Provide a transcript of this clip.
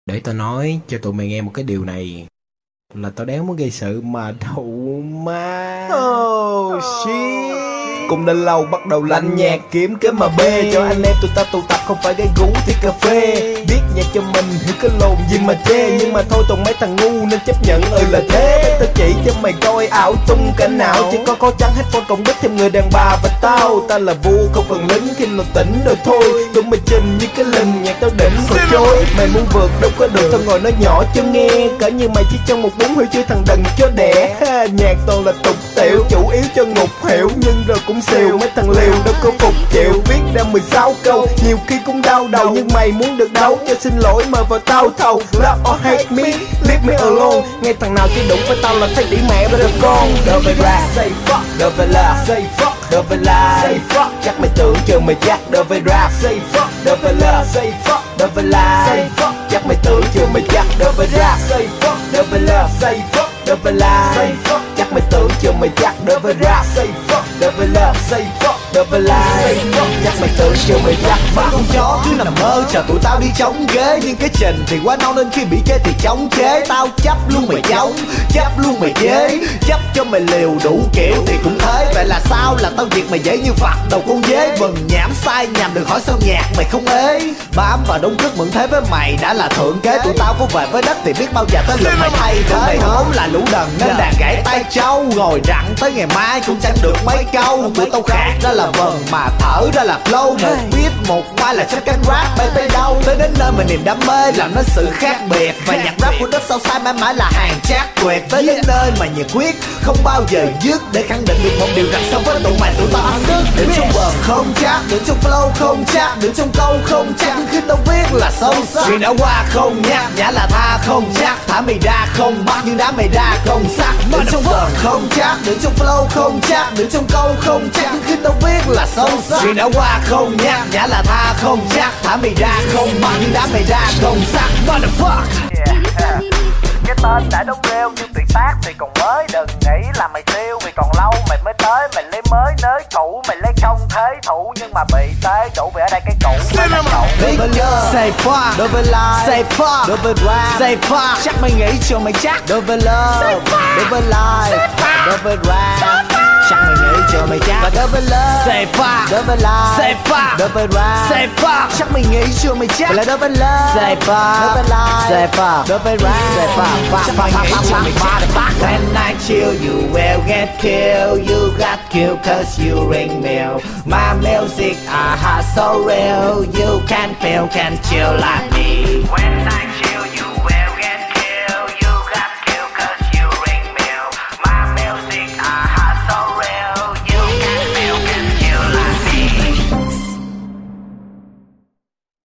Để tao nói cho tụi mày nghe một cái điều này, là tao đéo muốn gây sự mà đậu má. Oh shit. Cũng đã lâu bắt đầu lạnh nhạt kiếm cái mà bê cho anh em tụi ta tụ tập, không phải gây gú thì cà phê. Biết nhạc cho mình hiểu cái lồn gì mà chê, nhưng mà thôi toàn mấy thằng ngu nên chấp nhận là thế. Để tao chỉ cho mày coi ảo tung cả não, chỉ có trắng headphone cộng đích thêm người đàn bà và tao. Ta là vua không cần lính khi nào tỉnh rồi thôi. Tụi mày trình như cái lình nhạc tao đỉnh còn trôi. Mày muốn vượt đâu có được, tao ngồi nói nhỏ cho nghe. Cỡ như mày chỉ trong một bún huy chưa thằng đần cho đẻ. Nhạc toàn là tục tiểu, chủ yếu cho ngục hiểu, nhưng rồi cũng xìu. Mấy thằng liều đâu có phục chịu, viết ra 16 câu nhiều khi cũng đau đầu. Nhưng mày muốn được đâu cho xin lỗi mà vào tao thầu. Love or hate me, leave me alone. Nghe thằng nào chỉ đụng với tao là thấy đĩ mẹ với đứa con. Đỡ về rap, say fuck, đỡ về la, say fuck, đỡ về la, say fuck. Chắc mày tưởng chờ mày chắc, đỡ về rap, say fuck, đỡ về la, say fuck, đỡ về la, say fuck. Chắc mày tưởng chờ mày chắc, đỡ về rap, say fuck, đỡ về la, say fuck, đỡ về la, say fuck. Chắc mày tưởng chờ mày chắc, đỡ về rap, say fuck, đỡ về la, say fuck, đỡ về la, say fuck. Chắc mày tưởng chờ mày chắc. Ba con chó cứ nằm mơ chờ tụi tao đi chống ghế, nhưng cái trình thì quá non nên khi bị chê thì chống chế. Tao chấp luôn mày chống, chấp luôn mày chế, chấp cho mày liều đủ kiểu thì cũng thế. Vậy là sao, là tao diệt mày dễ như phạt đầu con dế. Vần nhảm sai nhằm đừng hỏi sao nhạc mày không ế. Bám và đúng trước mượn thế với mày đã là thượng kế. Tụi tao có về với đất thì biết bao giờ tới lượt mày thay thế. Mày vốn là lũ đần nên đàn gãy tay trâu, ngồi rặn tới ngày mai cũng chẳng được mấy câu. Tụi tao khạc ra là vần mà thở ra là flow. Một biết một mai là chắc cánh rap bay tới đâu. Tới đến nơi mà niềm đam mê làm nên sự khác biệt. Và nhạc rap của đất sao sai mãi mãi là hàng chắc tuyệt. Tới đến nơi mà nhiệt quyết không bao giờ dứt, để khẳng định được một điều rằng so với tụi mày tụi tao ăn sức. Đứng trong vần không chắc, đứng trong flow không chắc, đứng trong câu không chắc, khi tao viết là sâu sắc. Chuyện đã qua không nhắc, nhã là tha không chắc, thả mày ra không bắt nhưng đá mày ra không sắc. Đứng trong vần không chắc, đứng trong flow không chắc, đứng trong câu không chắc, khi tao viết là sâu sắc. Chuyện đã qua không nhắc, nhã là tha không chắc, thả mày ra không bắt nhưng đá mày ra không sắc. Motherfucker. Cái tên đã đúng rêu nhưng tuyệt tác thì còn mới. Đừng nghĩ là mày tiêu vì còn lâu mày mới tới. Mày lấy mới nới cũ, mày lấy không thế thủ, nhưng mà bị tế đủ vì ở đây cái cũ mới là cậu. Say fuck, đối với life, say fuck, đối với rap, say fuck. Chắc mày nghĩ cho mày chắc, đối với love, đối với life, đối với rap. Chắc mày nghĩ cho mày chắc. Và đối với love, say fuck, đối với life, say fuck, đối với rap, say fuck. Chắc mày nghĩ cho mày chắc. Là đối với love, say fuck, đối với life, say fuck, đối với rap, say fuck. Chắc mày nghĩ cho mày chắc. When I chill you will get killed. You got killed cause you ring mail. My music are hot so real. You can feel, can chill like me. When I